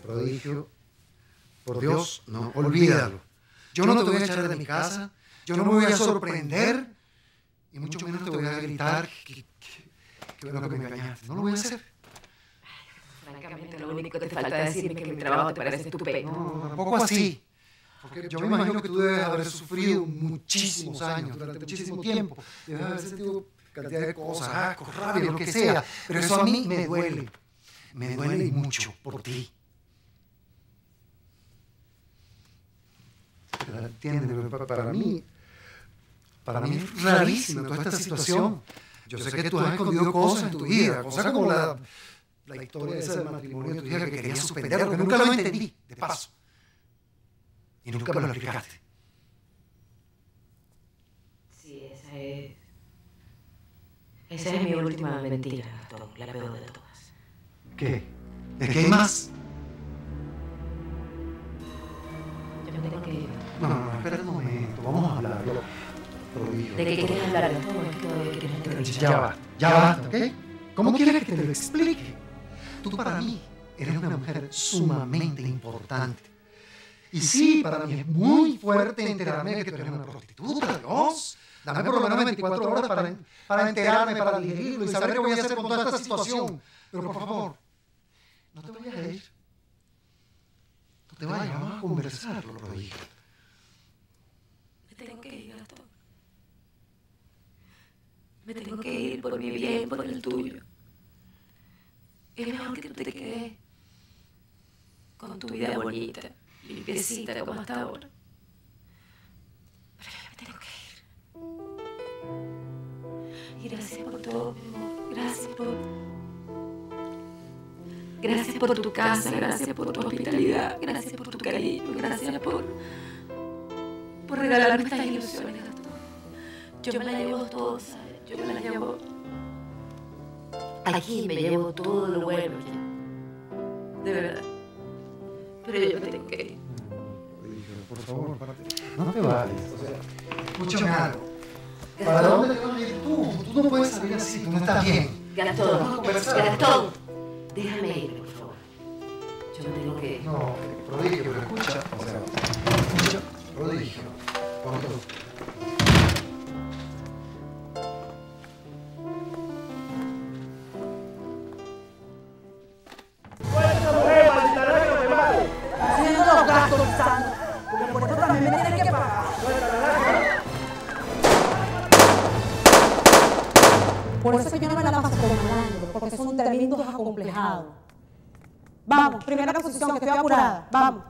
Prodigio, por Dios, no, olvídalo. Yo no te voy a echar de mi casa, yo no me voy a sorprender, y mucho menos te voy a gritar que bueno que me engañaste. No lo voy a hacer. Francamente, lo único que te falta decirme es que mi trabajo te parece estupendo. No, tampoco así. Porque yo me imagino que tú debes haber sufrido muchísimos años, durante muchísimo tiempo. Debes haber sentido cantidad de cosas, asco, rabia, lo que sea. Pero eso a mí me duele. Me duele y mucho por ti. ¿Entiendes? Para mí es rarísima toda esta situación. Yo sé que tú has escondido cosas en tu vida, cosas como la historia esa del matrimonio de tu hija que querías suspenderlo, que nunca lo entendí, de paso. Y nunca me lo explicaste. Sí, esa es mi última mentira, Gastón, la peor de todas. ¿Qué? ¿Es que hay más? Yo me tengo que ir. No, espera un momento, vamos a hablarlo. ¿De qué quieres hablar, Gastón? Es que todavía quieres entender. Ya basta, ¿ok? ¿Cómo quieres que te lo explique? Tú para mí eres una mujer sumamente importante. Y sí, para mí es muy fuerte enterarme de que tú eres una prostituta, Dios. Dame por lo menos 24 horas para enterarme, para digerirlo y saber qué voy a hacer con toda esta situación. Pero por favor, no te vayas a ir. No te vayas, vamos a conversarlo, Prodigio. Me tengo que ir, Gastón. Me tengo que ir por mi bien, por el tuyo. Es mejor que tú te quedes con tu vida bonita, limpiecita como hasta ahora. Pero yo me tengo que ir. Y gracias por todo, mi amor. Gracias por tu casa, gracias por tu hospitalidad, gracias por tu cariño, gracias por regalarme estas ilusiones, Gastón. Yo me la llevo todo, ¿sabes? Yo me la llevo. Aquí me llevo todo lo bueno ya. De verdad. Pero yo me tengo que ir. Por favor, párate. No te vayas. O sea, escúchame algo. ¿Para dónde te vas a ir tú? Tú no puedes salir así, tú no estás bien. Gastón, déjame ir, por favor. Yo me tengo que ir. No, Prodigio, pero escucha. O sea, escucha, Prodigio. Cuando Por eso es que yo no me la paso con malandro, porque son tremendos acomplejados. Vamos, primera posición, que estoy apurada. Vamos.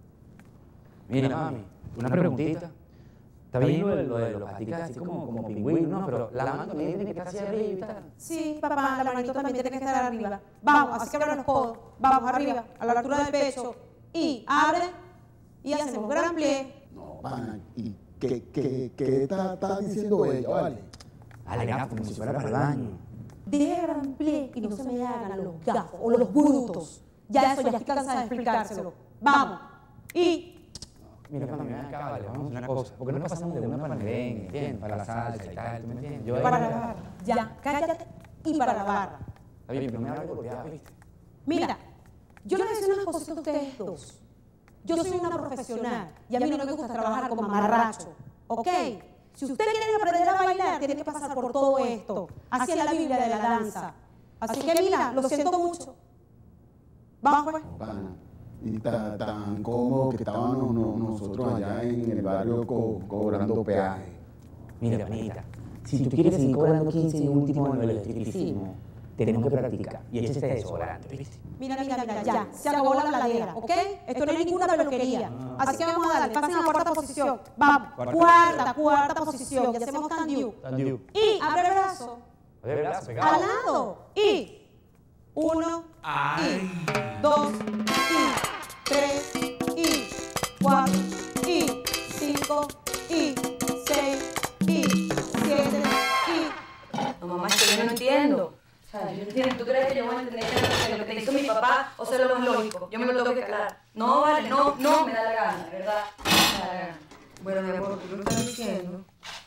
Mira, mami, una preguntita. Está bien lo de los gaticos así como pingüinos, ¿no? Pero la mano también tiene que estar hacia arriba y tal. Sí, papá, la manito también tiene que estar arriba. Vamos, así que abran los codos. Vamos, arriba, a la altura del pecho. Y abre y hacemos gran plie. No, pana, ¿y qué está diciendo ella, vale? Dale, gato, como si fuera para el baño. Deje gran plie y no se me hagan los gafos o los brutos. Ya eso, ya estoy cansada de explicárselo. Vamos. Y... Mira, cuando me acá, vale, vamos a hacer una cosa. Porque no pasamos de una para el merengue, ¿entiendes? Para la salsa y tal, ¿tú me entiendes? Yo para la barra. Ya, cállate y para la barra. Está bien, pero me hago golpeado, ¿viste? Mira, yo les voy a decir unas cositas a ustedes dos. Yo soy una profesional y a mí no me gusta trabajar como mamarracho, ¿ok? Si usted quiere aprender a bailar, tiene que pasar por todo esto. Así es la Biblia de la danza. Así que mira, lo siento mucho. Vamos pues. Pana, y tan cómodo que estábamos nosotros allá en el barrio cobrando peaje. Mira, panita, si tú quieres seguir cobrando 15 y último en el electricismo, tenemos que practicar. Y ese es desodorante, ¿viste? Mira, ya. Se acabó la ladera, ¿ok? Esto no es ninguna peluquería. Así que vamos a darle. Pasen a la cuarta posición. Vamos. Cuarta posición. Y hacemos can-you. Y abre el brazo. Abre el brazo, pegado. Al lado. Y 1, y 2, y 3, y 4, y 5, y 6, y 7, y... No, mamá, es que yo no entiendo. O sea, yo entiendo. ¿Tú crees que yo voy a entender lo que te hizo mi papá o sea lo más lógico? Yo me lo tengo que calar. No, vale, no, me da la gana, de verdad. Me da la gana. Bueno, mi amor, tú lo estás diciendo.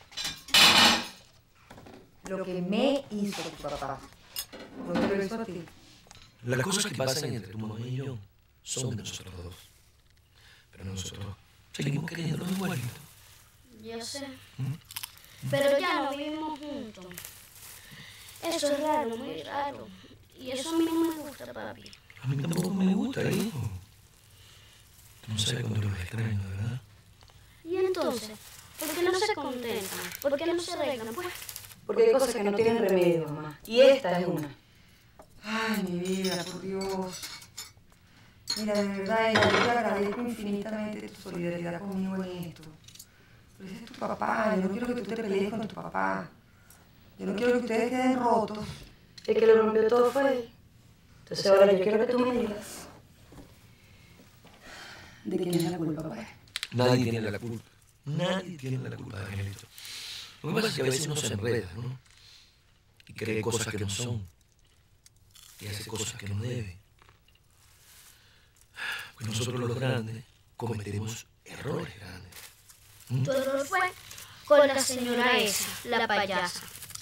Lo que me hizo tu papá. No te lo hizo a ti. Las cosas que pasan entre tu mamá y yo son de nosotros dos. Pero nosotros seguimos queriéndolos igualito. Yo sé. Pero ya no vivimos juntos. Eso es raro, muy raro. Y eso a mí no me gusta, papi. A mí tampoco me gusta, hijo. Tú no sabes cuánto los extraño, de verdad. Y entonces, ¿por qué no se contentan? ¿Por qué no se arreglan, pues? Porque hay cosas que no tienen remedio, mamá. Y esta es una. Ay, mi vida, por Dios. Mira, de verdad, yo te agradezco infinitamente tu solidaridad conmigo en esto. Pero ese es tu papá, yo no quiero que tú te pelees con tu papá. Yo no quiero que ustedes queden rotos. El que lo rompió todo fue él. Entonces ahora yo quiero que tú me digas. ¿De quién es la culpa, pues? Nadie tiene la culpa. Nadie tiene la culpa de Angelito. Lo que pasa es que a veces uno se enreda, ¿no? Y cree cosas que no son. Y hace cosas que no debe. Pues nosotros los grandes cometemos errores grandes. Tu error fue con la señora esa, la payasa.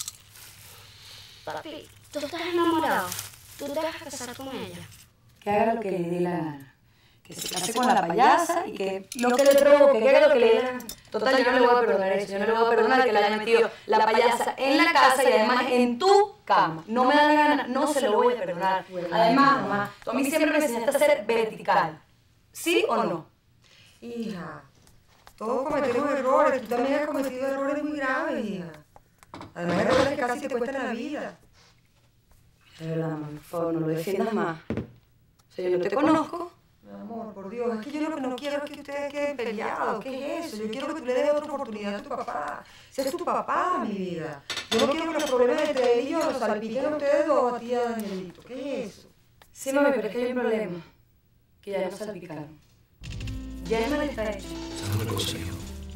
Papi, tú estás enamorado. Tú te vas a casar con ella. Que haga lo que le dé la gana. Que se case con la payasa y que lo que le provoque, que haga lo que le dé la gana. Total, yo no le voy a perdonar eso. Yo no le voy a perdonar que le haya metido la payasa en la casa y además en tu cama. No me da la gana, no se lo voy a perdonar. Además, mamá, tú a mí siempre me enseñaste a ser vertical. ¿Sí o no? Hija, todos cometemos errores. Tú también has cometido errores muy graves, hija. Además, errores que casi te cuestan la vida. De verdad, mamá, por favor, no lo defiendas más. O sea, yo no te conozco. Mi amor, por Dios, es que yo lo que no quiero es que ustedes queden peleados. ¿Qué es eso? Yo quiero que tú le des otra oportunidad a tu papá. Ese es tu papá, mi vida. Yo no quiero que los problemas entre él y yo los salpiquen a ustedes dos, a ti y a Danielito. ¿Qué es eso? Sí, mami, pero es que hay un problema. Que ya nos salpicaron. Ya el mal está hecho. ¿Sabes una cosa, hijo?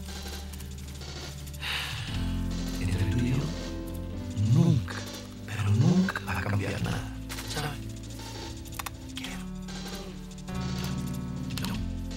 Entre tú y yo, nunca, pero nunca va a cambiar nada. ¿Sabes? Quiero. No.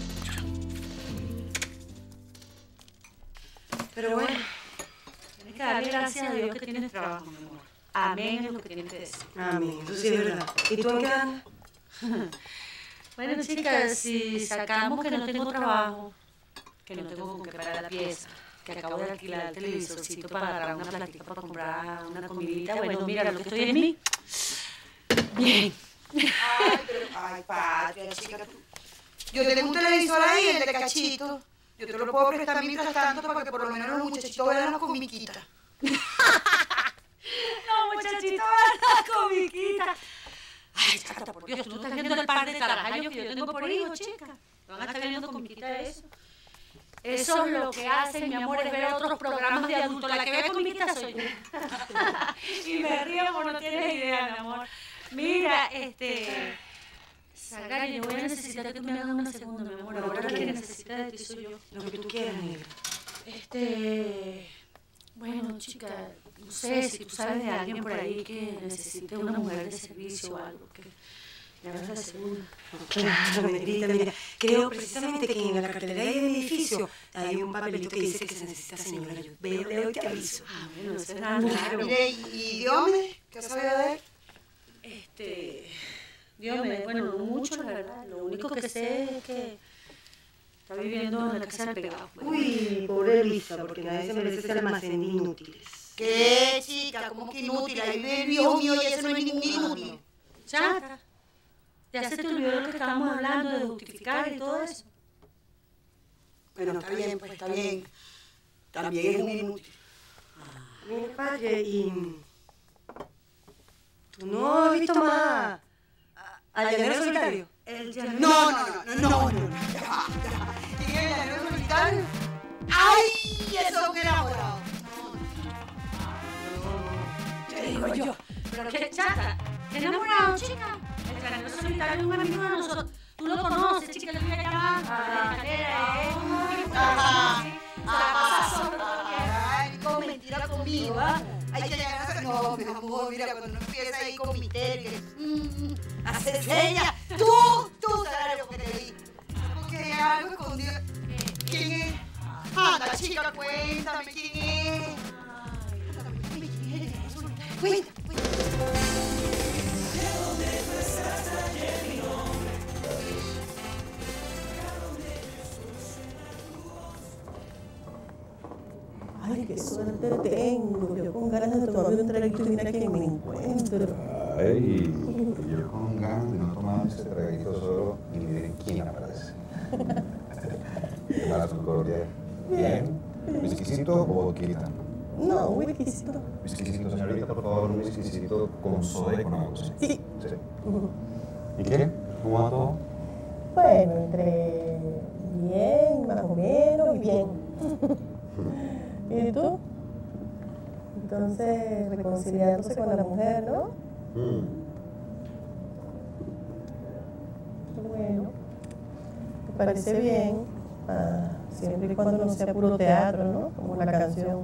Pero bueno, tienes que darle gracias a Dios que tienes trabajo, mi amor. Amén es lo que tienes que decir. Amén, eso sí es verdad. ¿Y tú en qué andas? Bueno, chicas, si sacamos que no tengo trabajo, que no tengo con qué pagar la pieza, que acabo de alquilar el televisorcito para agarrar una platica para comprar una comidita, bueno, mira, lo que estoy en mí, bien. Ay, Patria, chica, tú. Yo tengo un televisor ahí, el de Cachito. Yo te lo puedo prestar mientras tanto para que por lo menos los muchachitos vean la comiquita. Los muchachitos vean la comiquita. Ay, chata, por Dios, tú no estás viendo el par de tarajayos que yo tengo por hijo, chica. Van a estar viendo comiquita de eso. Eso es lo que hacen, mi amor, es ver otros programas de adultos. La que ve comiquita soy yo. Y me río porque no tienes idea, mi amor. Mira, Sagrario, yo voy a necesitar que tú me hagas una segunda, mi amor. Ahora que necesita de ti soy yo. Lo que tú quieras, negra. Bueno, chica, no sé si tú sabes de alguien por ahí que necesite una mujer de servicio o algo, que le hagas la segunda. Claro, negrita, mira, creo precisamente que en la cartelera del edificio hay un papelito que dice que se necesita señora. Yo veo y te aviso. Ah, bueno, eso es nada claro. Mire, ¿y Diome? ¿Qué sabe de él? Dios me, bueno, no mucho, la verdad. Lo único que sé es que está viviendo en la casa del pegado. Uy, pobre Luisa, porque nadie se merece ser almacén de inútiles. ¿Qué, chica? ¿Cómo que inútil? Ahí vive el viejo mío y ese no es ningún inútil. Chata, ya se te olvidó lo que estábamos hablando de justificar y todo eso. Bueno, está bien, pues está bien. También es un inútil. Mira, padre, y... ¿tú no has visto más al llanero solitario? No. Ya. ¿Quién es el llanero solitario? ¡Ay! Eso es un enamorado. Te digo yo. Pero qué chata, qué enamorado, chica. El llanero solitario es un amigo de nosotros. Tú lo conoces, chica, le voy a llamar. La escalera es un tipo así. Se la pasa solo todo el día. Ay, con mentira conmigo, ¿ah? Hay que llegar a... No, mi amor, mira, cuando uno empieza ahí con misterio, hacer señas, tú sabes lo que te di. Porque hay algo escondido. ¿Quién es? Anda, chica, cuéntame quién es. Cuenta. te tengo. Yo con ganas de tomarme un traguito y mira quién me encuentro. Ay, yo con ganas de no tomar ese traguito solo y miren quién aparece. ¿Qué tal, Concordia? ¿Bien? ¿Whiskycito o vodka? No, whiskycito. Whiskycito, señorita, por favor, un whiskycito con soda y con agua. Sí. Sí. ¿Y qué? ¿Cómo va todo? Bueno, entre bien, más o menos y bien. ¿Y tú? Entonces, reconciliándose con la mujer, ¿no? Bueno, ¿te parece bien? Siempre y cuando no sea puro teatro, ¿no? Como la canción.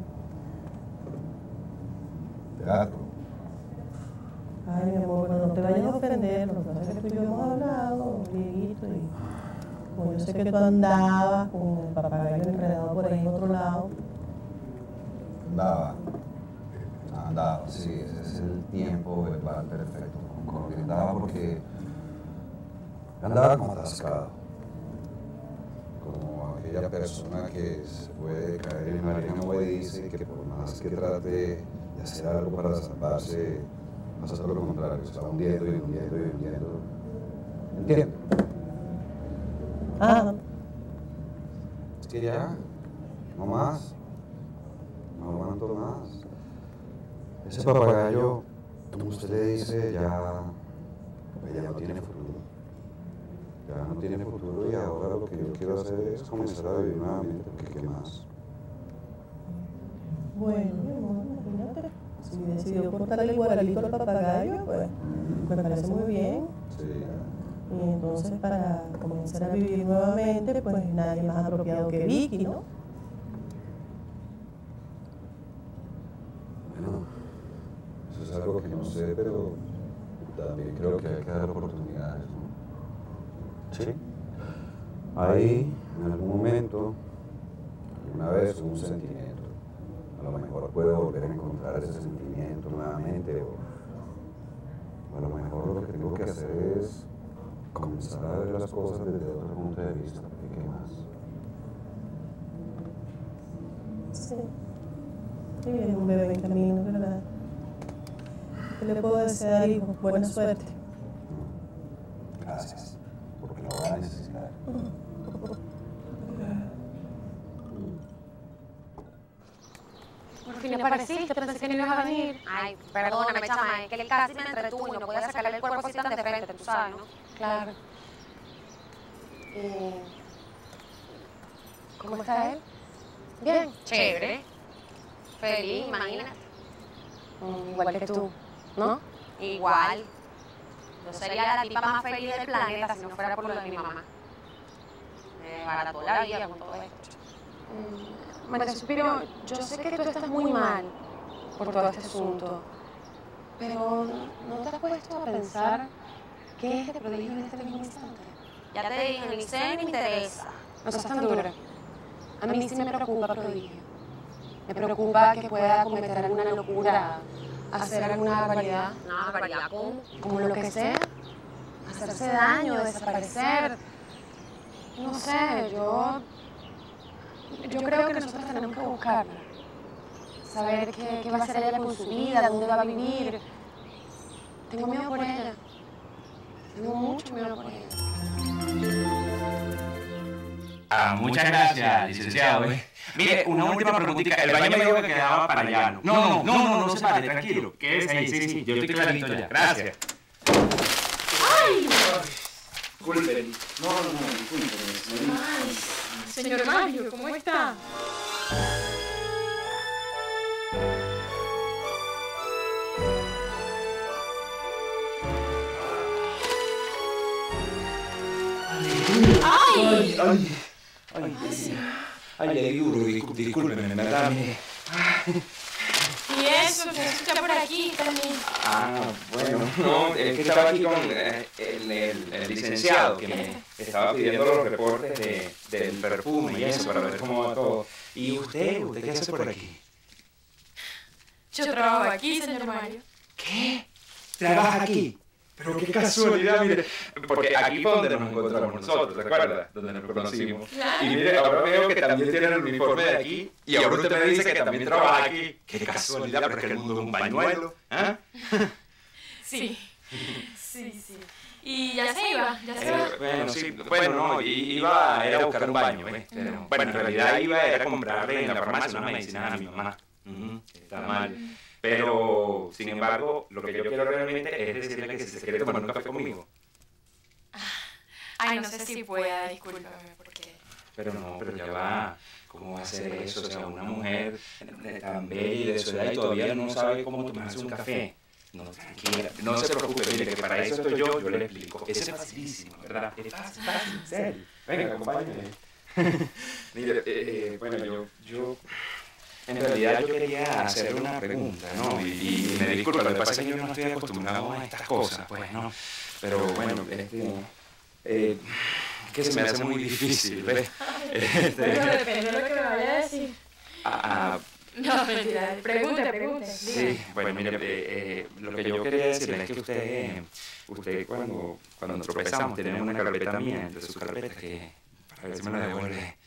Teatro. Ay, mi amor, no te vayas a ofender. Lo que pasa es que tú y yo hemos hablado, Dieguito, y como yo sé que tú andabas con el papagayo enredado por ahí en otro lado. Andaba, sí, ese es el tiempo verbal perfecto. Concordia. Andaba porque andaba como atascado. Como aquella persona que se puede caer en la arena movediza y que por más que trate de hacer algo para salvarse, pasa todo lo contrario, se va hundiendo y hundiendo y hundiendo. ¿Entiendes? Es que ya, no más, no aguanto más. Ese papagayo, como usted le dice, ya no tiene futuro. Ya no tiene futuro y ahora lo que yo quiero hacer es comenzar a vivir nuevamente, porque ¿qué más? Bueno, mi amor, imagínate, si decidió cortarle el guaralito al papagayo, pues me parece muy bien. Sí. Y entonces para comenzar a vivir nuevamente, pues nadie más apropiado que Vicky, ¿no? Bueno, eso es algo que no sé, pero también creo que hay que dar oportunidades, ¿no? Sí. Ahí, en algún momento, alguna vez un sentimiento. A lo mejor puedo volver a encontrar ese sentimiento nuevamente, o a lo mejor lo que tengo que hacer es comenzar a ver las cosas desde otro punto de vista. ¿Qué más? Sí. Y viene un bebé en camino, ¿verdad? ¿Qué le puedo desear, hijo? Buena suerte. Gracias, porque lo voy a necesitar. Por fin apareciste, pensé que no ibas a venir. Ay, perdóname, chama, es que él casi me entretuvo y no podía sacarle el cuerpo así tan de frente, tú sabes, ¿no? Claro. ¿Cómo está él? Bien. Chévere. Feliz, imagínate. Igual que tú, ¿no? Igual. Yo sería la tipa más feliz del planeta si no fuera por lo de mi mamá. Me desbarató la vida con todo esto. María Suspiro, yo sé que tú estás muy mal por todo este asunto, pero ¿no te has puesto a pensar qué es de prodigio en este mismo instante? Ya te dije, ni sé ni me interesa. No seas tan dura. A mí sí me preocupa prodigio. Me preocupa que pueda cometer alguna locura, hacer alguna barbaridad. No, barbaridad, ¿cómo? Como lo que sea, hacerse daño, desaparecer. No sé, yo creo que nosotros tenemos que buscarla. Saber qué va a hacer ella con su vida, dónde va a vivir. Tengo miedo por ella. Tengo mucho miedo por ella. Muchas gracias, licenciado. Mire, una última preguntita. El baño me dijo que quedaba para allá. No se pare, tranquilo. Quédese ahí, sí, yo estoy clarito ya. Gracias. ¡Ay! Disculpen. No, disculpen. Ay, señor Mario, ¿cómo está? Ay, le di duro, discúlpeme, en verdad, mire. ¿Y eso? ¿Qué está por aquí también? Bueno, no, es que estaba aquí con el licenciado que me estaba pidiendo los reportes del perfume y eso para ver cómo va todo. ¿Y usted qué hace por aquí? Yo trabajo aquí, señor Mario. ¿Qué? ¿Trabaja aquí? Pero qué casualidad, mire. Porque aquí fue donde nos encontramos nosotros, ¿te acuerdas? Donde nos conocimos. Y mire, ahora veo que también tiene el uniforme de aquí. Y ahora usted me dice que también trabaja aquí. Qué casualidad, pero es que el mundo es un pañuelo. ¿Ah? Sí. Y ya se iba, Bueno, sí, bueno, no, iba era a buscar un baño, ¿ves? Pero, bueno, en realidad era a comprarle en la farmacia unas medicinas a mi mamá. Está mal. Pero, sin embargo, lo que yo quiero realmente es decirle que si se quiere tomar un café conmigo. Ay, no sé si pueda, discúlpame, porque... Pero ya va. ¿Cómo va a ser eso? O sea, una mujer tan bella y de su edad y todavía no sabe cómo tomarse un café. No, tranquila, no se preocupe, mire, que para eso estoy yo le explico. Eso es facilísimo, ¿verdad? Es fácil, en serio. Venga, acompáñame. Mire, bueno, yo... En realidad yo quería hacerle una pregunta, ¿no? Y me disculpa, lo que pasa es que yo no estoy acostumbrado a estas cosas, pues, ¿no? Pero bueno, que se me hace muy difícil, ¿ves? Bueno, depende de lo que me vaya a decir. No, mentira, pregunte. Sí, bueno, mire, lo que yo quería decirle es que usted cuando nos tropezamos, tenemos una carpeta mía entre sus carpetas que, para ver si me la devuelve.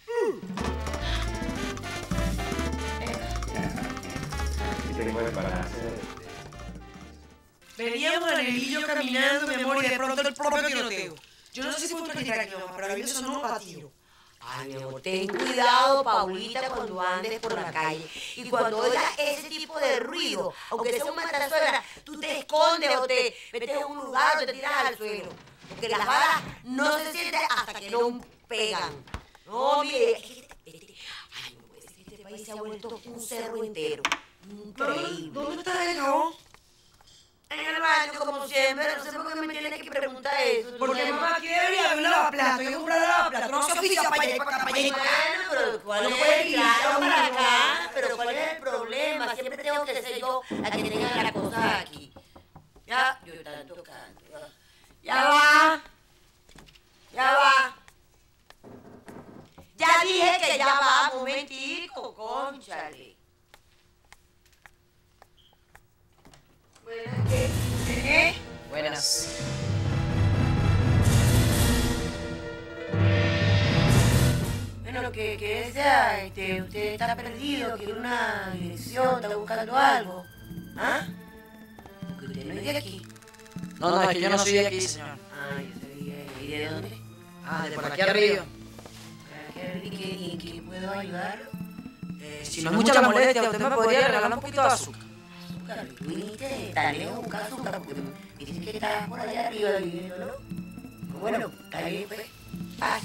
Tengo para hacer... Veníamos Anel y yo caminando, mi amor, y de pronto el propio tiroteo. Yo no sé si fue un traje aquí, mamá, pero a mí me sonó a tiro. Ay, mi amor, ten cuidado, Paulita, cuando andes por la calle. Y cuando oigas ese tipo de ruido, aunque sea un matasuegra, tú te escondes o te metes en un lugar o te tiras al suelo. Porque las balas no se sienten hasta que no pegan. No, mire, ay, no puede ser que este país se ha vuelto un cerro entero. Increíble. ¿Dónde está el jabón? En el baño, como siempre. No sé por qué me tienes que preguntar eso. Porque mamá quiere haber un lavaplato. Hay que comprar lavaplato. No se oficia para allá y para acá, para allá. Bueno, pero ¿cuál es el claro para acá? Pero ¿cuál es el problema? Siempre tengo que ser yo la que tenga las cosas aquí. Ya, yo están tocando. Ya va. Ya dije que ya va, momentico, cónchale. Buenas. Bueno, que desea, usted está perdido, quiere una dirección, está buscando algo. ¿Ah? Porque usted no es de aquí. No, es que yo no soy de aquí, señor. Ah, yo sabía. ¿Y de dónde? De por aquí arriba. ¿Y en qué puedo ayudarlo? Si no es mucha la molestia, usted me podría regalar un poquito de azúcar. Azúcar, tú viniste tan lejos a buscar azúcar porque me dices que estabas por allá arriba viviendo, ¿no? Bueno, está bien, pues. Pasa.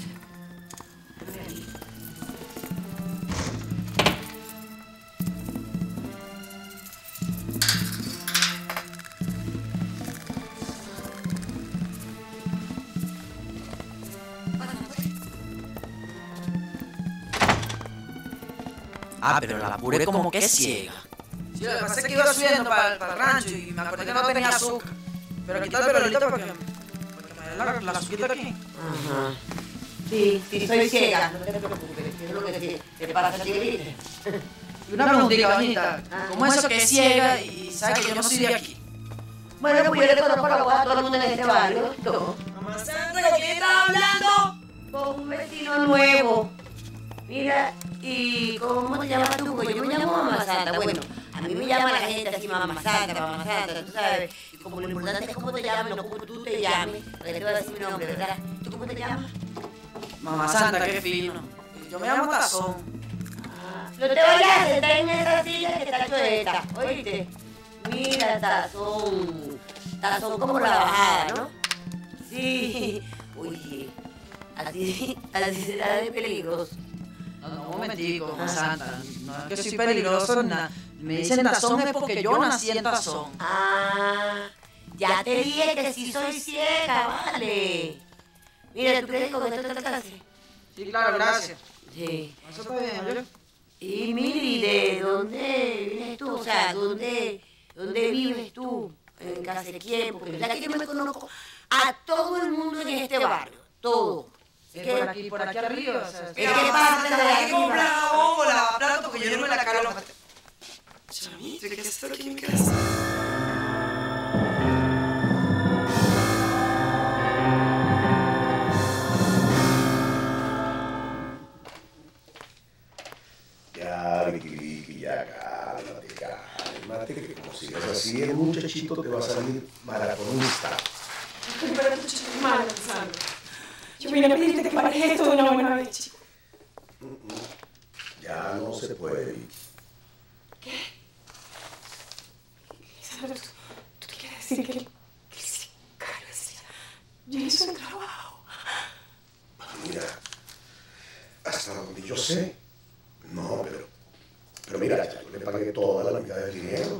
Pero la puré como que es ciega. Sí, lo que pasa es que iba subiendo para el rancho y me acordé que no tenía azúcar. Pero quitar el perolito porque me dé la azuquita aquí. Ajá. Sí, soy ciega, no te preocupes. Es lo que te pasa a ti, ¿viste? Y una preguntita, doñita. ¿Cómo es eso que es ciega y sabe que yo no soy de aquí? Bueno, pues yo le conozco la voz a todo el mundo en este barrio. No. Mamá Sandra, ¿con quién estaba hablando? Con un vecino nuevo. Mira, ¿y cómo te llamas tú? Porque yo me llamo Mamá Santa. Bueno, a mí me llama la gente así, Mamá Santa, tú sabes. Y como lo importante es cómo te llames, no cómo tú te llames. Porque te voy a decir mi nombre, ¿verdad? ¿Tú cómo te llamas? Mamá Santa, qué fino. Yo me llamo Tazón. No te vayas a sentar en esa silla que está chueta, ¿oíste? Mira, Tazón. Tazón como la bajada, ¿no? Sí. Oye, así será de peligroso. No, un momentico, Mamá Santa. No es que soy peligroso, nada. Me dicen Tazón es porque yo nací en Tazón. Ya te dije que sí soy ciega, vale. Mira, ¿tú crees que con esto te alcance? Sí, claro, gracias. Sí. Eso está bien, ¿oye? Y Miri, ¿de dónde vienes tú? O sea, ¿dónde vives tú? ¿En casa de quién? Porque ya que yo me conozco a todo el mundo en este barrio. Todo. Por aquí arriba. O sea, ¿Qué parte de hay aquí? que comprar jabón o lavaplato porque yo no me la calo. Chamito, ¿qué es esto? ¿Quién crees? esto te va a salir maratonista. Pero escucha, estoy mal, Alexandro. Yo vine a pedirte que pares esto de una buena vez, chico. Ya no se puede, Vicky. ¿Qué? Alexandro, ¿tú te quieres decir que el sicario ya hizo el trabajo? Mira, hasta donde yo sé, no, pero mira, ya yo le pagué toda la mitad del dinero.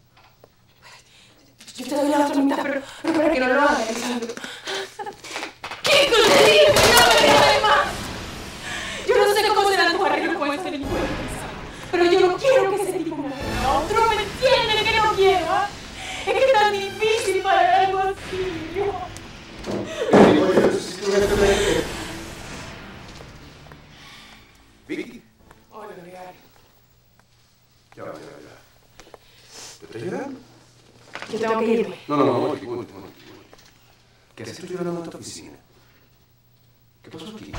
Yo te doy la otra mitad, pero para que no lo hagas, Alexandro. ¿Qué te dije? No me digas más. Yo no sé cómo serán tus arreglos con ese delincuente, pero yo no quiero que ese tipo me haga a otro. ¿Me entienden que no quiero? Es que es tan difícil para algo así. Oye, si tú me... Vicky. Hola, Gregario. Ya. ¿Te estás llorando? Yo tengo que irme. No, Vicky. ¿Qué haces tú llorando en esta oficina? ¿Qué pasó aquí?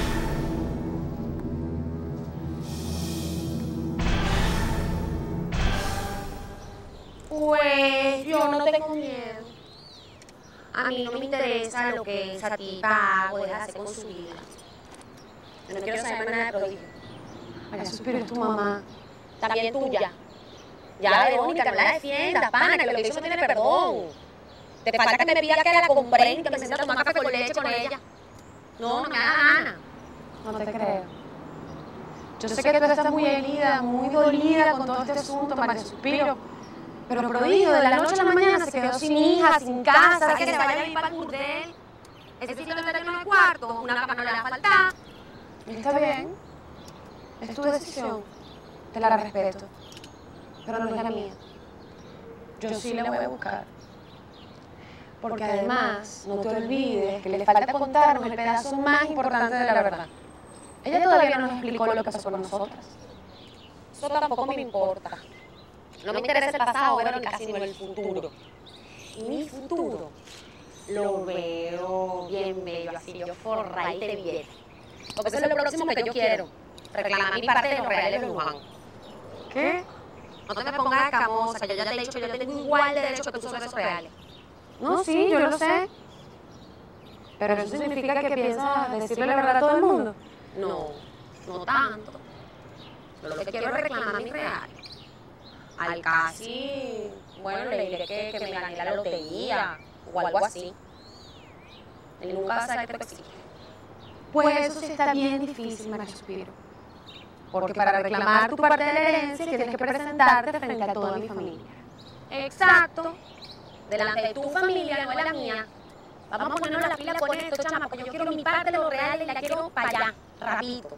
Pues yo no tengo miedo. A mí no me interesa lo que esa tipa haga o deja de hacer con su vida. Yo no quiero saber nada de Prodigio. María Suspiro es tu mamá. También tuya. Ya, Verónica, no la defiendas, pana, que lo que hizo no tiene perdón. Te falta que me pida que la comprenda y que me sienta a tomar café con leche con ella. No me da gana. No te creo. Yo sé que tú estás muy herida, muy dolida con todo este asunto, María Suspiro. Pero Prodigio, de la noche a la mañana se quedó sin hija, sin casa. ¿Para que se vaya a vivir para el burdel? Ese sitio no está lleno de cuartos, una cama no le va a faltar. Está bien. Es tu decisión. Te la respeto. Pero no es la mía. Yo sí la voy a buscar. Porque además, no te olvides que le falta contarnos el pedazo más importante de la verdad. Ella todavía no nos explicó lo que pasó con nosotras. Eso tampoco me importa. No me interesa el pasado, Verónica, sino el futuro. Y mi futuro lo veo bien bello, así yo forradita de billete. Porque eso es lo próximo que yo quiero. Reclamar mi parte de los reales de Don Juan. ¿Qué? No te me pongas escamosa, que yo ya te he dicho que yo tengo igual derecho que tú sobre esos reales. No, sí, yo lo sé. Pero eso significa que piensas decirle la verdad a todo el mundo. No tanto. Yo lo que quiero es reclamar mis reales. Al casi, bueno, le diré que me gané la lotería o algo así. Él nunca va a saber que te exige. Pues eso sí está bien difícil, María Suspiro. Porque para reclamar tu parte de la herencia tienes que presentarte frente a toda mi familia. Exacto. Delante de tu familia, no de la mía. Vamos a ponernos la pila con esto, chama, porque yo quiero mi parte de los reales y la quiero para allá, rapidito.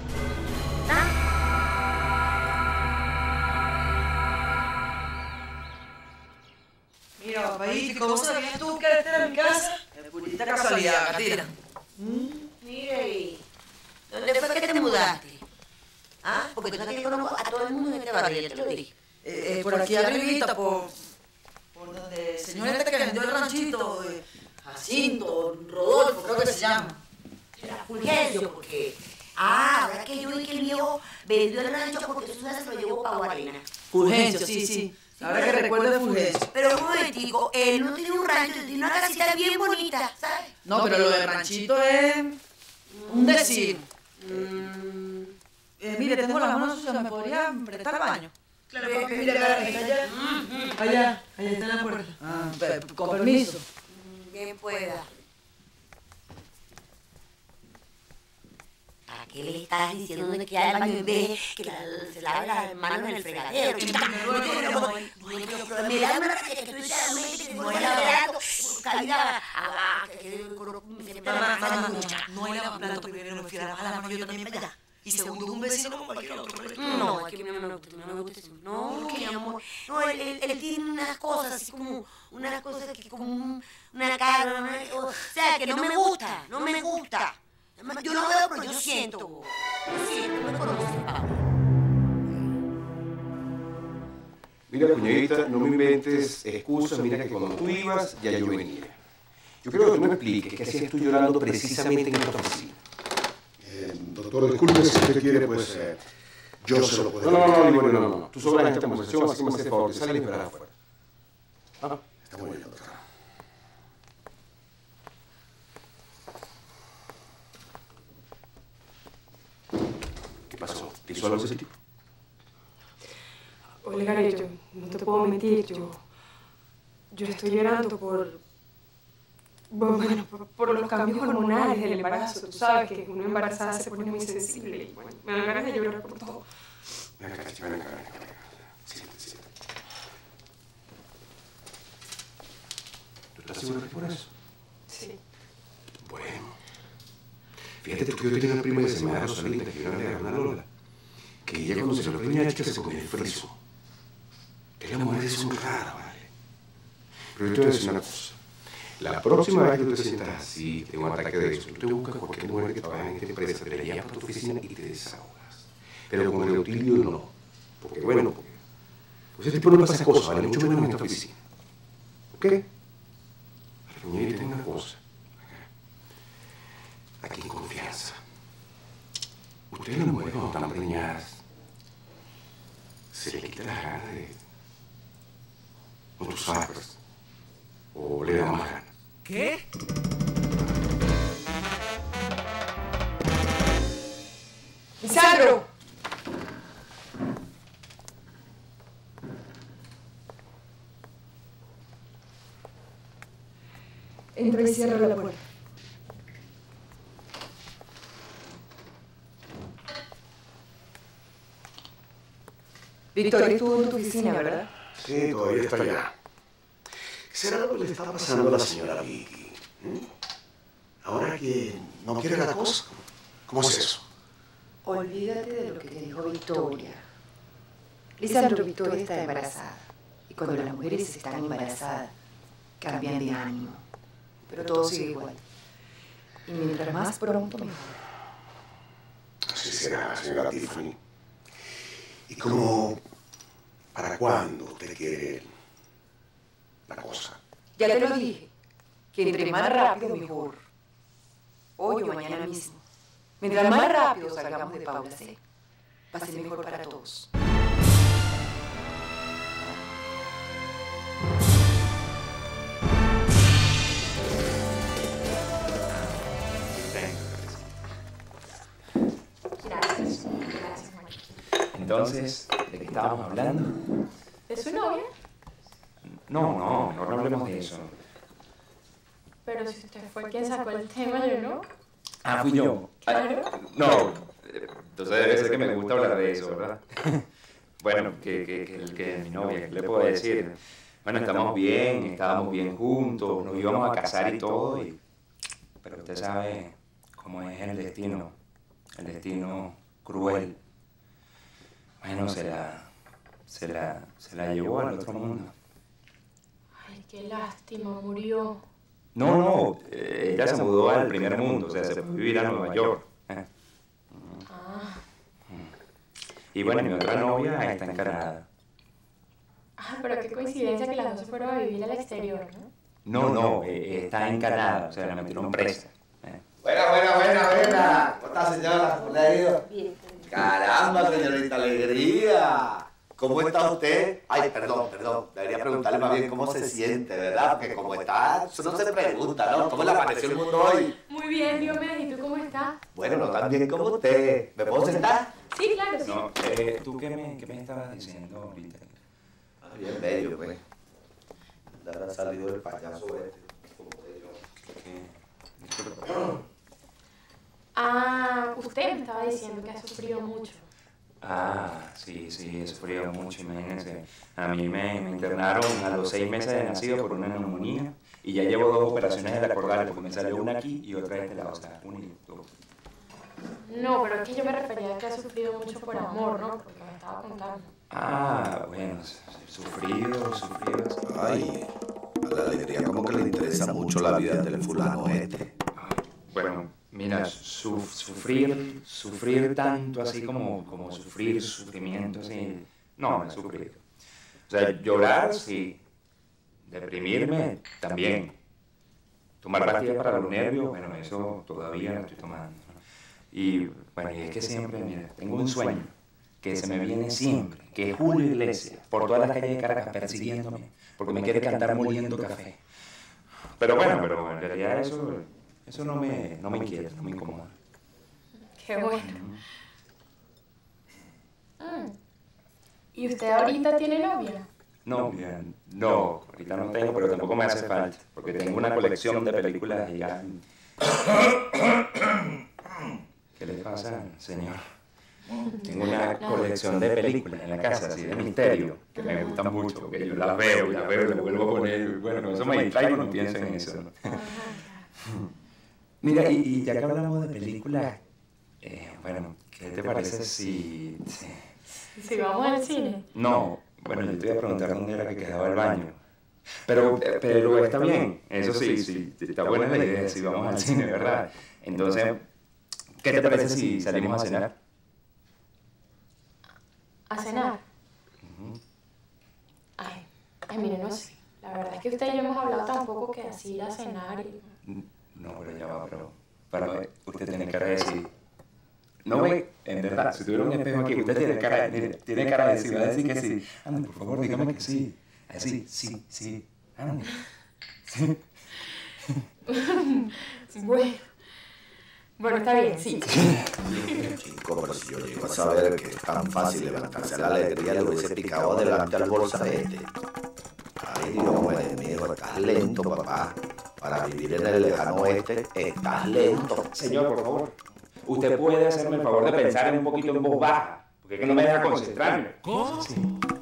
Mira, papaíto, ¿cómo sabías tú que esta era mi casa? De purita casualidad, Catira. Mire, ¿y dónde fue que te mudaste? ¿Ah? Porque tú sabes que yo conozco a todo el mundo en este barrio, ya te lo dije. Por aquí arribita, por donde el señor este que vendió el ranchito, Jacinto, Rodolfo, creo que se llama. Era Fulgencio, porque... ahora que yo vi que el viejo vendió el rancho porque su se lo llevó para Guarena. Fulgencio, sí. Ahora que recuerdo de Fulgencio. Pero un momentico, él no tiene un rancho, tiene una casita bien bonita, ¿sabes? No, pero lo del ranchito es un decir. Mire, tengo las manos sucias, ¿me podría prestar el baño? Claro, porque mira, está allá. Allá está en la puerta. Con permiso. Bien pueda. ¿Para qué le estás diciendo dónde queda el baño en vez que se lave las manos en el fregadero? Me da una que estoy realmente que no he lavado caída no he lavado plato primero, no me fui a lavar las manos yo también para allá. Y segundo, un vecino como cualquier otro. No, es que no me gusta eso. No, mi amor. No, él tiene unas cosas así como, unas cosas que como una cara, o sea, que no me gusta. Yo no veo, pero yo siento, me conoces, papá. Mira, cuñadita, no me inventes excusas. Mira que cuando tú ibas, ya yo venía. Yo quiero que tú me expliques qué hacías tú llorando precisamente en esta oficina. Doctor, disculpe, si usted quiere, pues yo se lo puedo... No. Tú sobras en esta conversación, así que me hace favor, te sales y me esperas afuera. Estamos bien, doctora. ¿Qué pasó? ¿Te hizo algo ese tipo? Olegario, yo no te puedo mentir, yo estoy llorando bueno, por los cambios hormonales del embarazo. Tú sabes que una embarazada se pone muy sensible y bueno, me dan ganas de llorar por todo. Ven acá, ven acá. Siéntate. ¿Tú estás segura que es por eso? Sí. Bueno. Fíjate tú que yo tenía una prima que se llamaba Rosalinda, que vino a regalar una Lola. Que ella cuando se lo tenía hecha se comía el friso. Que las mujeres son raras, ¿vale? Pero yo te voy a decir una cosa. La próxima vez que tú te sientas así, tengo un ataque de eso, tú te buscas cualquier mujer que trabaja en esta empresa, te la llevas para tu oficina y te desahogas. Pero con el Eutilio no. Porque bueno, ese tipo no pasa cosas, vale mucho menos en esta oficina. ¿Ok? Mire, tengo una cosa. Aquí en confianza. Ustedes las mujeres cuando están preñadas, se le quita las ganas de... o tú sabes, o le da más ganas. ¿Qué? ¡Lisandro! Entra y cierra la puerta. Victoria estuvo en tu oficina, ¿verdad? Sí, todavía está allá. ¿Qué será lo que le está pasando a la señora Vicky? Ahora que no quiere la cosa. ¿Cómo es eso? Olvídate de lo que te dijo Victoria. Lisandro, Victoria está embarazada. Y cuando las mujeres están embarazadas, cambian de ánimo. Pero todo sigue igual. Y mientras más pronto, mejor. Así será, señora Tiffany. ¿Y cómo, para cuándo usted quiere la cosa? Ya te lo dije, que entre más rápido mejor. Hoy o mañana mismo. Mientras más rápido salgamos de Paula C, va a ser mejor para todos. Gracias, entonces, ¿de qué estábamos hablando? ¿De su novia? No hablemos de eso. Pero si usted fue quien sacó el tema, yo no. Ah, fui yo. Claro. No, entonces debe ser que me gusta hablar de eso, ¿verdad? Bueno, que mi novia, ¿qué le puedo decir? Bueno, estábamos bien, estábamos bien juntos, nos íbamos a casar y todo, pero usted sabe cómo es el destino cruel. Bueno, se la llevó al otro mundo. Ay, qué lástima, murió. No, ella se mudó al primer mundo, o sea, se fue a vivir a Nueva York. Ah. Y bueno, mi otra novia está en Canadá. Ah, pero qué coincidencia que las dos se fueron a vivir al exterior, ¿no? No, está en Canadá, o sea, la metieron presa. Buena. ¿Cómo está, señora? ¿Cómo le ha ido? Bien. Caramba, señorita Alegría. ¿Cómo está usted? Ay, perdón. Debería preguntarle más bien cómo se siente, ¿verdad? Porque como está, eso no se pregunta, ¿no? ¿Cómo le apareció el mundo hoy? Muy bien, Diomedes. ¿Y tú cómo estás? Bueno, no tan bien como usted. ¿Me puedo sentar? Sí, claro, sí. No, ¿tú qué me estabas diciendo ahorita? Bien bello, pues. Ya ha salido el payaso este. Ah, usted me estaba diciendo que ha sufrido mucho. Ah, sí, he sufrido mucho, imagínense. A mí me internaron a los 6 meses de nacido por una neumonía y ya llevo 2 operaciones de la cordal, porque me salió una aquí y otra de este lado, o sea, una y dos. No, pero es que yo me refería a que ha sufrido mucho por amor, ¿no? Porque me estaba contando. Ah, bueno, sufrido. Ay, a la Alegría como que le interesa mucho la vida del fulano este. Bueno, mira, sufrir tanto así como sufrir sufrimiento, así, no he sufrido. O sea, llorar, sí. Deprimirme, también. Tomar pastillas para los nervios, bueno, eso todavía lo estoy tomando. Y bueno, y es que siempre, mira, tengo un sueño que se me viene siempre, que es Julio Iglesias, por todas las calles de Caracas persiguiéndome, porque me quiere cantar moliendo café. Pero bueno, pero en realidad eso no me inquieta, no me incomoda. Qué bueno. ¿Y usted ahorita tiene novia? Novia, no, ahorita no tengo, pero tampoco me hace falta, porque tengo una colección de películas gigantes. ¿Qué le pasa, señor? Tengo una colección de películas en la casa, así de misterio, que me gustan mucho, porque yo las veo y las vuelvo a poner, y bueno, con eso me distraigo, no pienso en eso, ¿no? Mira, y ya que hablamos de películas, bueno, ¿qué te parece si vamos al cine? No, bueno, yo te iba a preguntar dónde era que quedaba el baño. Pero está bien, eso sí, está buena la idea, si vamos al cine, ¿verdad? Entonces, ¿qué te parece si salimos a cenar? ¿A cenar? Ay, mire, no sé. La verdad es que usted y yo hemos hablado tan poco que así ir a cenar y... No, pero ya va, pero usted tiene cara de decir... No ve, en verdad, si tuviera un espejo aquí, usted tiene cara de decir, va a decir que sí. Ande, por favor, dígame que sí. Así, sí, ande. Sí. Bueno, está bien, sí. Chico, pero si yo llego a saber que es tan fácil levantarse a la alegría, le hubiese picado adelante al bolsarete. Ay, Dios mío, estás lento, papá. Para vivir en el lejano oeste, estás lento. Señor, por favor, usted puede hacerme el favor de pensar un poquito en voz baja, porque es que no me deja concentrarme. ¿Cómo? Sí.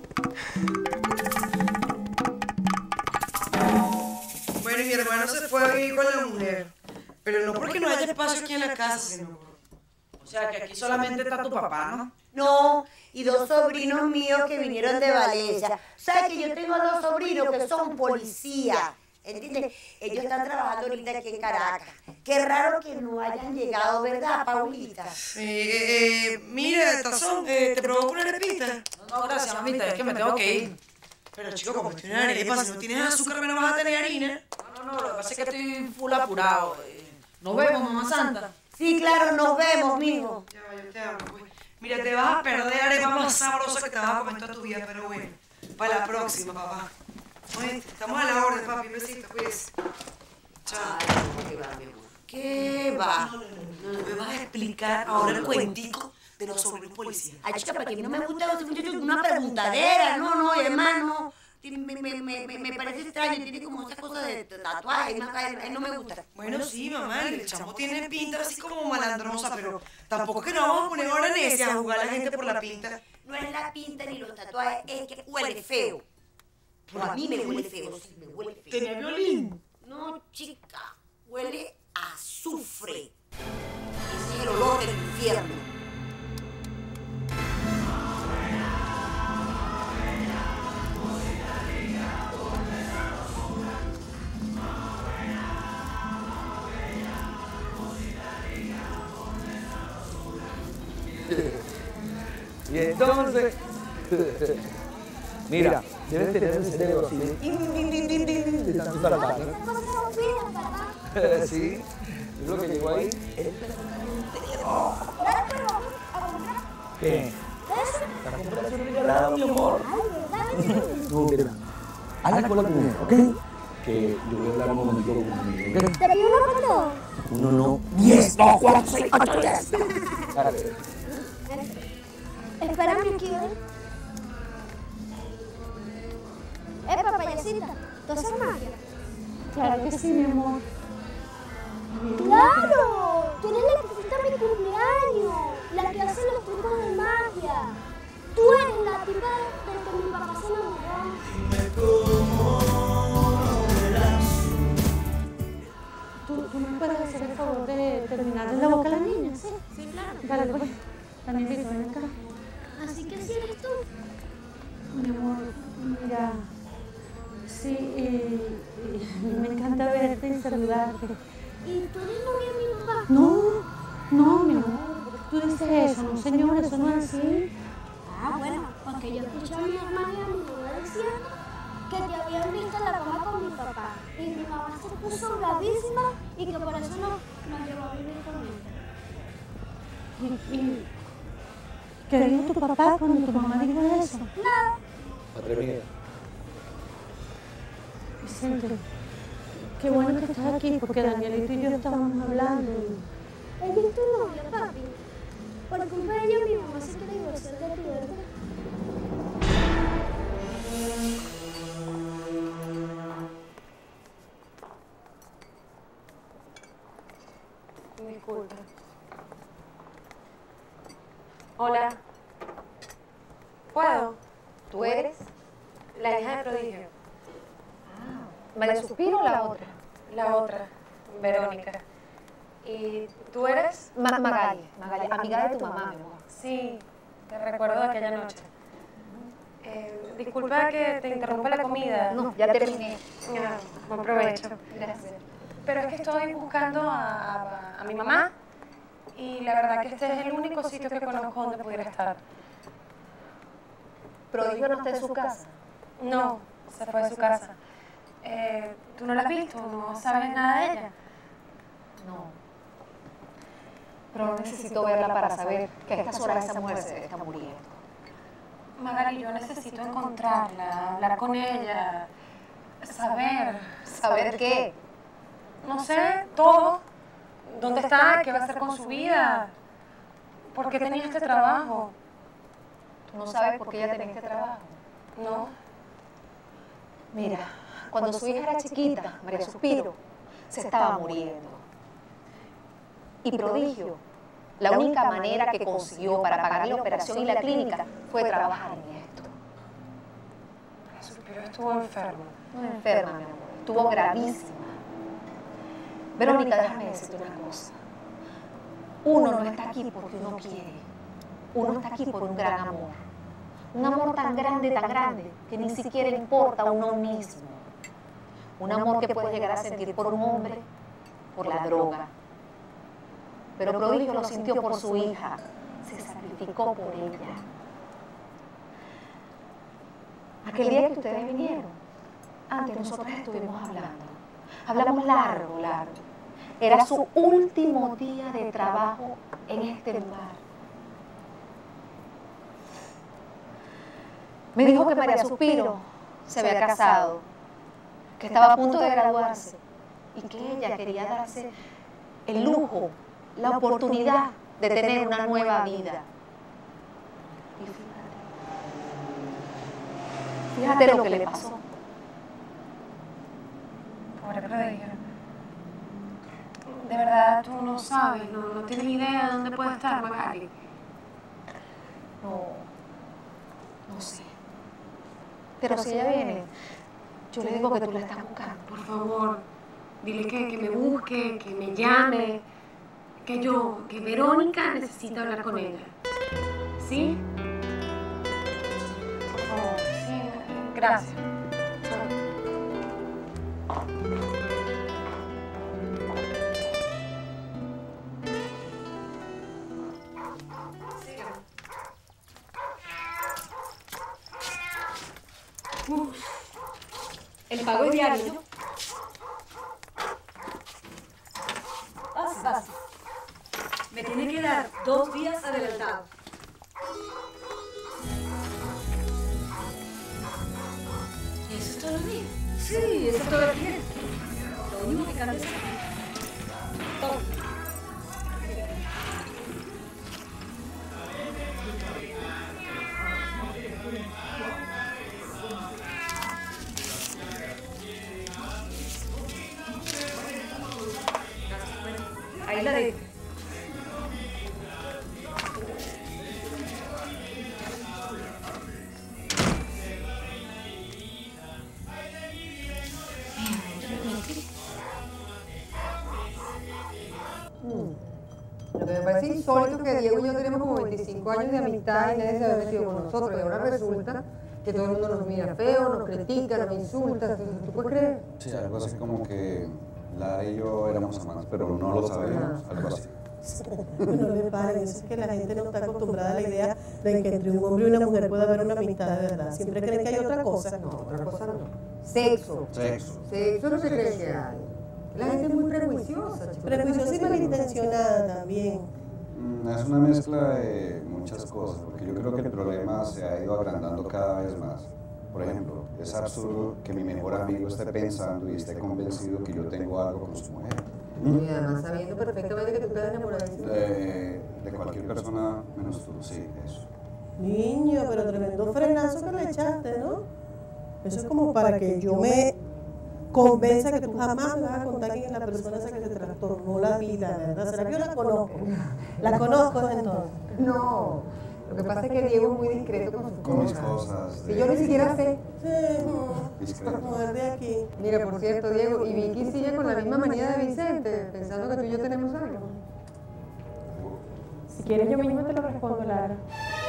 Bueno, y mi hermano se fue a vivir con la mujer. Pero no porque no haya espacio aquí en la casa, sino... O sea, que aquí solamente está tu papá, ¿no? No, y dos sobrinos míos que vinieron de Valencia. ¿Sabes que yo tengo dos sobrinos que son policías? ¿Entiendes? Ellos están trabajando ahorita aquí en Caracas. Qué raro que no hayan llegado, ¿verdad, Paulita? Mira, Tazón, ¿te provoco una arepita? No, gracias, mamita, es que me tengo que ir. Pero, chico, como estoy en arepa, si no tienes azúcar, no vas a tener harina. No, lo que pasa es que estoy full apurado. Nos vemos, mamá santa. Sí, claro, nos vemos, mijo. Ya, yo te amo, pues. Mira, te vas a perder arepa más sabrosa que te vas a comer toda tu vida, pero bueno, para la próxima, papá. Oye, estamos a la orden, papi. Un besito, pues. Chao. ¿Qué va? No me vas a explicar ahora el cuentico de los sobrinos policías. Ay, chica, porque a mí no me gusta una preguntadera. No, hermano. Me parece extraño, tiene como esa cosa de tatuaje, no me gusta. Bueno, sí, mamá, el chamo tiene pinta así como malandrosa, pero tampoco es que nos vamos a poner ahora necia a jugar a la gente por la pinta. No es la pinta ni los tatuajes, es que huele feo. Pero a mí me huele feo, sí, me huele feo. ¿Tenía violín? No, chica, huele a azufre. Ese es el olor del infierno. Y entonces, mira, debes tener el cerebro así de tanto saltar, ¿no? Sí, es lo que llegó ahí. ¿Qué? La comparación regalada, mi amor. No, mira, habla con la mujer, ¿ok? Que yo voy a hablar un momento con un amigo, ¿ok? ¿Te pido una foto? 1, no, 10, no, 4, 6, 8, 10. Dale. Espérame aquí, ¿eh? Payasita, ¿tú haces magia? Claro que sí, mi amor. ¡Claro! Tú eres la que felicita mi cumpleaños, la que hace los trucos de magia. Tú eres la tipa de que mi papá se enamoró. Dime cómo verás. ¿Tú me puedes hacer el favor de terminarle la boca a la niña? Sí, claro. Dale, pues. También ven acá. Así que si eres tú. Mi amor, mira. Sí, me encanta verte y saludarte. ¿Y tú eres novia de mi papá? No, mi amor. Tú dices eso, no, señor, eso no es así. Ah, bueno, porque yo escuché a mi hermana y a mi mamá diciendo que te habían visto en la cama con mi papá. Y mi mamá se puso bravísima y que por eso nos llevó a vivir con él. ¿Y qué dijo tu papá cuando tu mamá dijo eso? Nada. Padre mío. Vicente, qué bueno que estás aquí porque Danielito y yo estábamos hablando. ¿Ella es tu novia, papi? Por culpa de ella, mi mamá se quiere divorciar de ti, ¿verdad? Disculpa. Hola. ¿Puedo? ¿Tú eres? La hija de Prodigio. Ah, ¿María Suspiro o la otra? La otra, Verónica. ¿Y tú eres? Magali, amiga de tu mamá, mi amor. Sí, te recuerdo de aquella noche. Disculpa que te interrumpa la comida. No, ya terminé. Buen provecho. Gracias. Pero es que estoy buscando a mi mamá y la verdad que este es el único sitio que conozco donde pudiera estar. ¿Prodigio no está en su casa? No, se fue de su casa. ¿Tú no la has visto? ¿No sabes nada de ella? No. Pero necesito verla para saber que a estas horas esa mujer se está muriendo. Magali, yo necesito encontrarla, hablar con ella, saber. ¿Saber qué? No sé, todo. ¿Dónde está? ¿Qué va a hacer con su vida? ¿Por qué tenía este trabajo? ¿Tú no sabes por qué ella tenía este trabajo? No. Mira, cuando su hija era chiquita, María Suspiro, se estaba muriendo. Y Prodigio, la única manera que consiguió para pagar la operación y la clínica fue trabajar en esto. María Suspiro estuvo enferma. No enferma, mi amor. Estuvo gravísima. Verónica, déjame decirte una cosa. Uno no está aquí porque uno quiere. Uno está aquí por un gran amor. Un amor tan grande, que ni siquiera le importa a uno mismo. Un amor que puedes llegar a sentir por un hombre, por la droga. Pero Prodigio lo sintió por su hija. Se sacrificó por ella. Aquel día que ustedes vinieron, antes nosotros estuvimos hablando. Hablamos largo. Era su último día de trabajo en este lugar. Me dijo que María Suspiro se había casado, que estaba a punto de graduarse y que ella quería darse el lujo, la oportunidad de tener una nueva vida. Y fíjate lo que le pasó. Pobre Prodigio. De verdad, tú no sabes, no tienes idea de dónde puede estar Magali. No sé. Pero si ella viene, yo le digo que tú la estás buscando. Por favor, dile que me busque, que me llame, que Verónica necesita hablar con ella. ¿Sí? Por favor, sí, gracias. El pago es diario, ¿no? Vas. Me tiene que dar 2 días adelantados. ¿Y eso es todos los días? Sí, eso es todo el día. Lo único que cambia es todo. Ahí la dejo. Lo que me parece insólito es que Diego y yo tenemos como 25 años de amistad y nadie se había metido con nosotros. Y ahora resulta que todo el mundo nos mira feo, nos critica, nos insulta. ¿Tú puedes creer? Sí, algo así como que Lara y yo éramos amantes, pero no lo sabemos, algo así. No me paren, es que la gente no está acostumbrada a la idea de que entre un hombre y una mujer pueda haber una amistad de verdad. Siempre creen que hay otra cosa. No, otra cosa no. Sexo. Sexo no se cree que hay. La gente es muy prejuiciosa, chicos. Prejuiciosa y malintencionada también. Es una mezcla de muchas cosas, porque yo creo que el problema se ha ido agrandando cada vez más. Por ejemplo, es absurdo que mi mejor amigo esté pensando y esté convencido que yo tengo algo con su mujer. Y además sabiendo perfectamente que tú estás enamoradísimo. De cualquier persona menos tú, sí, eso. Niño, pero tremendo frenazo que le echaste, ¿no? Eso es como para que yo me convenza que tú jamás me vas a contar quién es la persona esa que te trastornó la vida, ¿verdad? ¿Será que yo la conozco? ¿La conozco entonces? No, lo que pasa es que Diego es muy discreto con sus Con mis cosas. Y yo ni siquiera sé. Discreto. Mujer de aquí. Mira, por cierto, Diego, y Vicky sigue con la misma manía de Vicente, pensando que tú y yo tenemos algo. Si quieres yo misma te lo respondo, Lara.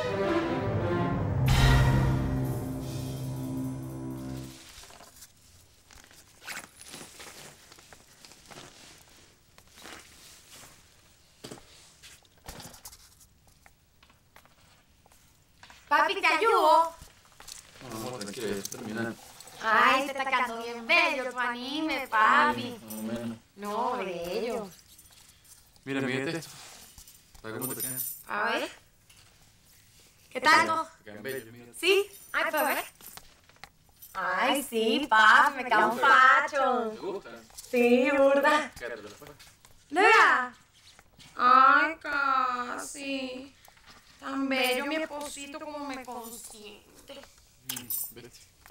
Papi, ¿te ayudo? No, amor, tranquila, ya estoy terminando. Ay, te está quedando bien bello tu anime, papi. Más o menos. No, bello. Mira, mírate esto. ¿Para cómo te quedan? A ver. ¿Qué tal? Te quedan bellos, mira. ¿Sí? Ay, pues a ver. Ay, sí, papi, me queda un facho. ¿Te gusta? Sí, burda. Quédatelo, pues. ¿De verdad? Ay, casi. Tan bello mi esposito como me consiente. Vete.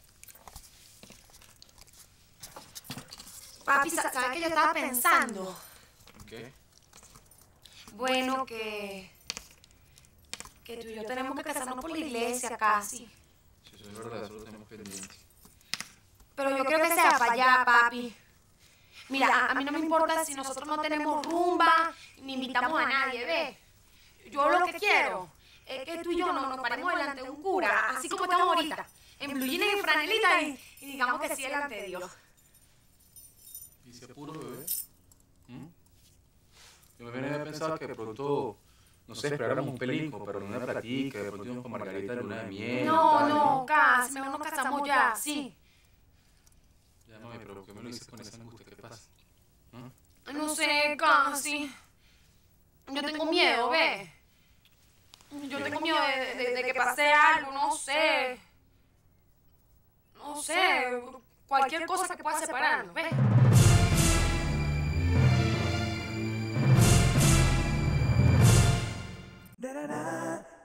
Papi, ¿sabes qué yo estaba pensando? ¿Qué? Bueno, que tú y yo tenemos que casarnos por la iglesia casi. Si eso es verdad, eso lo tenemos pendiente. Pero yo quiero que sea para allá, papi. Mira, a mí no me importa si nosotros no tenemos rumba, ni invitamos a nadie, ¿ves? Yo lo que quiero es que tú y yo nos paremos delante de un cura, así como estamos ahorita, en blue jeans y en franelita, y digamos que sí delante de Dios. ¿Y si apuro, bebé? Yo me venía a pensar que de pronto, no sé, esperáramos un pelín, pero una platica, de pronto íbamos con Margarita de luna de miel. No, casi, mejor nos casamos ya, sí. Ya, mami, pero ¿por qué me lo dices con esa angustia? ¿Qué pasa? No sé, casi. Yo tengo miedo, ¿ves? Yo tengo miedo de que pase algo, no sé. No sé, cualquier cosa que pueda separarnos, ¿ves? Da da da.